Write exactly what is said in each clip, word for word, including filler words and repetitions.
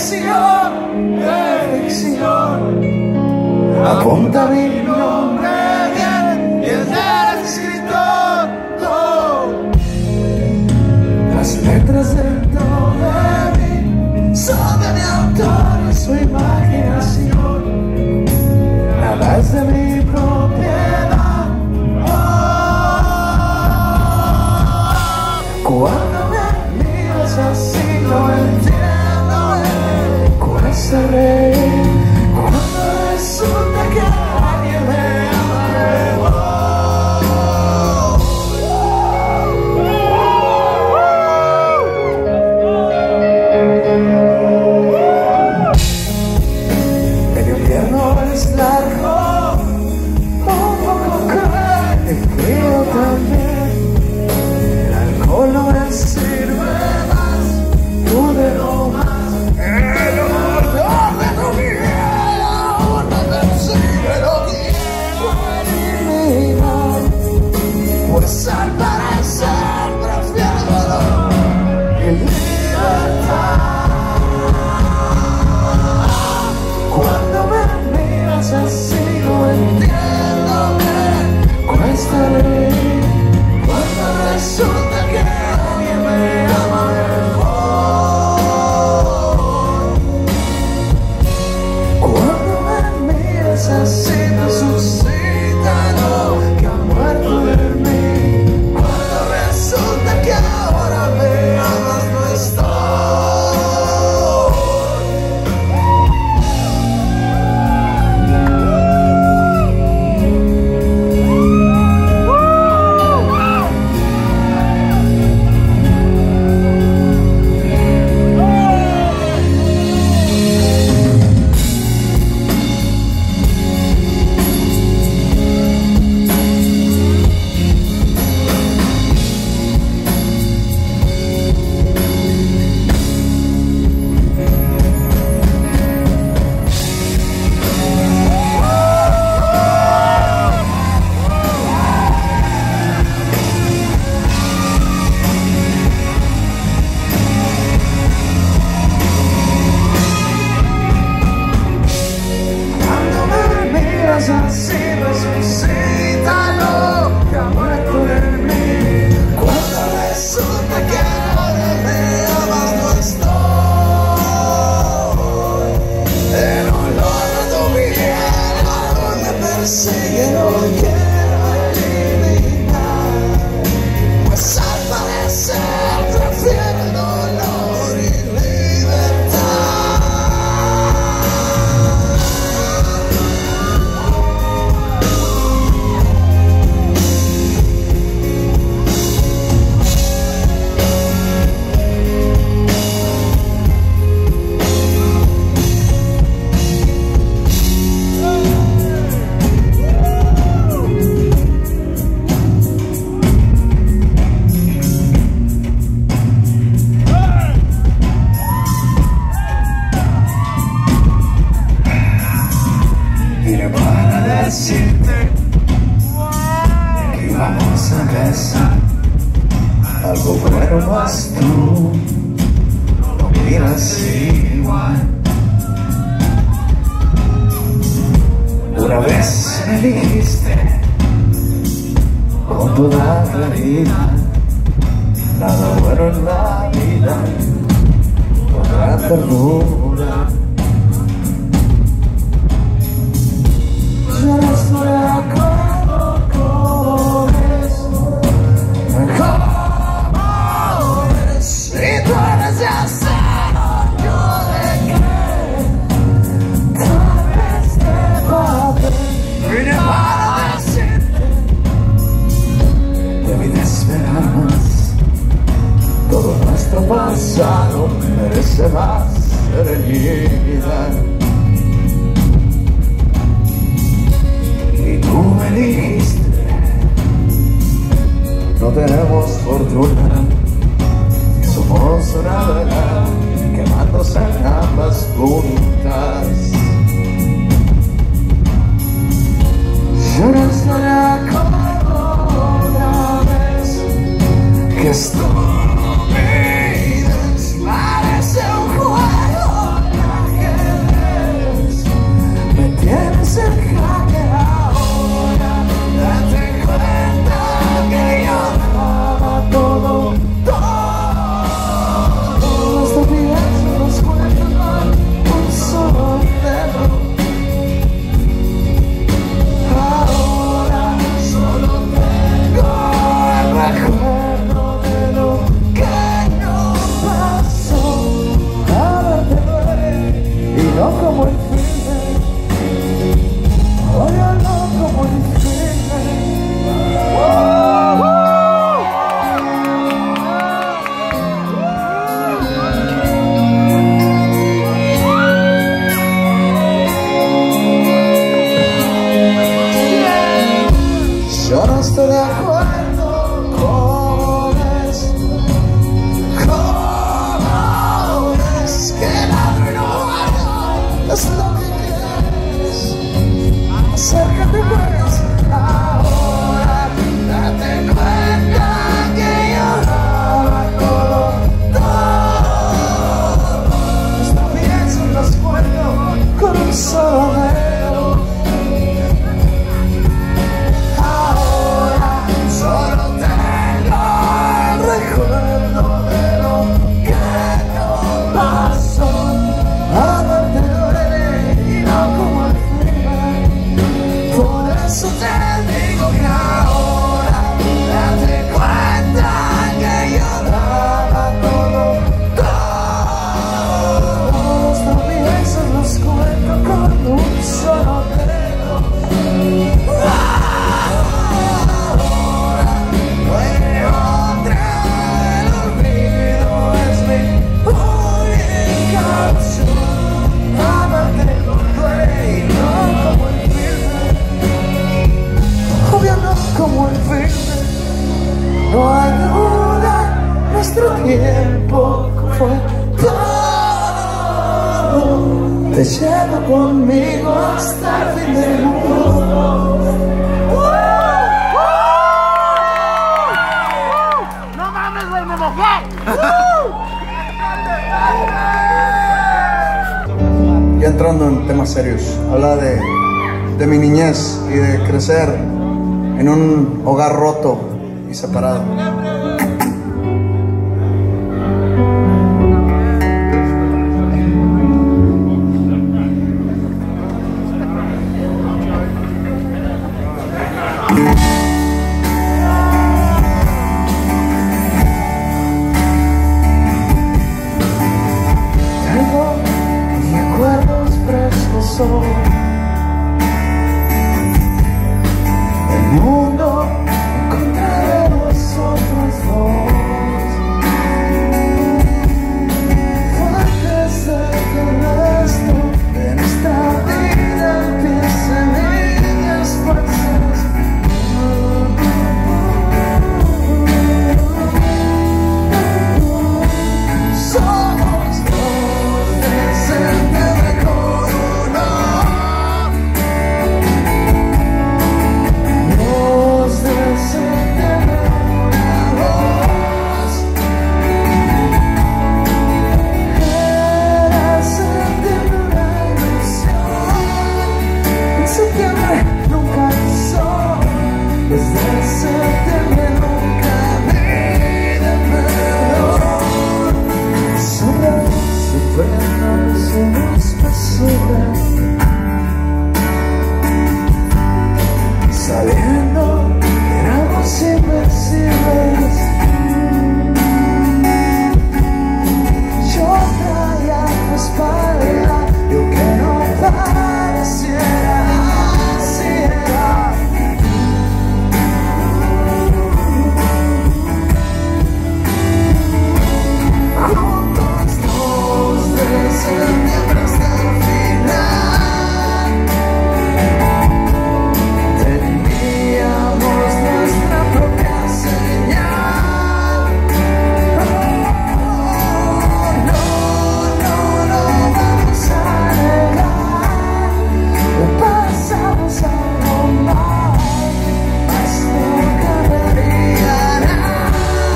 ficción, de ficción. Apunta mi nombre bien y el del escritor. Oh. Las letras dentro de mí son de mi autor y su imaginación. Nada es de mi propiedad. Oh. Cuando me miras así lo entiendo. Cuando se reír, cuando resulta que alguien me ama de vos. El invierno es largo, un poco cruel y frío también. El alcohol no me sirve más, tú de lo más. El olor de tu piel aún me persigue, lo quiero eliminar. Pues al parecer prefiero dolor y libertad. Cuando me miras así lo entiendo bien. Cuesta reír cuando resulta que alguien me ama mejor. Cuando me miras así me suscita lo que ha muerto de mí. Cuando resulta que ahora me amas no estoy. Así resucita lo que ha muerto de mí. Cuando resulta que ahora me amas no estoy. El olor de tu piel aún me persigue, lo quiero eliminar. Pues al parecer prefiero el dolor y libertad. Vine para decirte que íbamos a empezar algo bueno, más tú no miras igual. Una vez me dijiste con toda claridad, nada bueno en la vida podrá perdurar. Yo no estoy de acuerdo con eso, como eres, y tú eres de acero, yo de qué, tal vez de papel. Vine para decirte, debí de esperar más. Todo nuestro pasado merece más serenidad. Tú me dijiste, no tenemos fortuna, somos una vela quemándose en ambas puntas. Yo no estoy de acuerdo otra vez que esto no me parece un juego. entrando en temas serios. Habla de, de mi niñez y de crecer en un hogar roto y separado. El mundo en contra de nosotros dos. Antes de que el resto de nuestra vida empiece en líneas falsas. Somos dos de septiembre con uno. Dos de septiembre, una voz. Era septiembre una ilusión. En septiembre nunca quiso. Desde septiembre nunca pide perdón. Solo superando somos personas. Sabiendo que éramos invencibles. Yo traía tu espalda, yo que no pareciera, así era. Juntos dos de septiembre hasta el final. Teníamos nuestra propia señal. Oh, no, no, no vamos a negar. Lo pasamos algo mal, mas no cambiaría nada.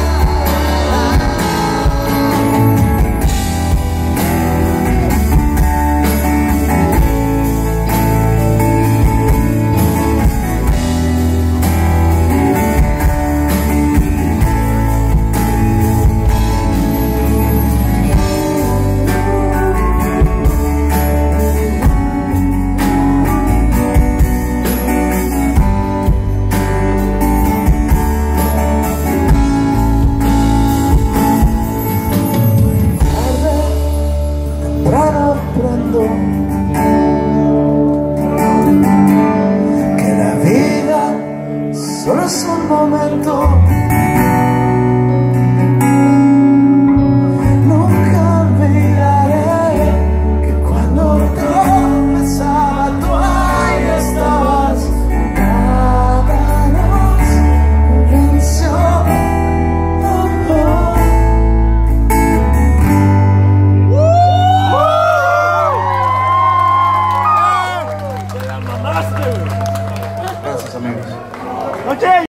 Temprano aprendo que la vida solo es un momento. Nunca olvidaré que cuando tropezaba tú ahí estabas. Nada nos venció. Oh, oh. Gracias, amigos. ¡Noche!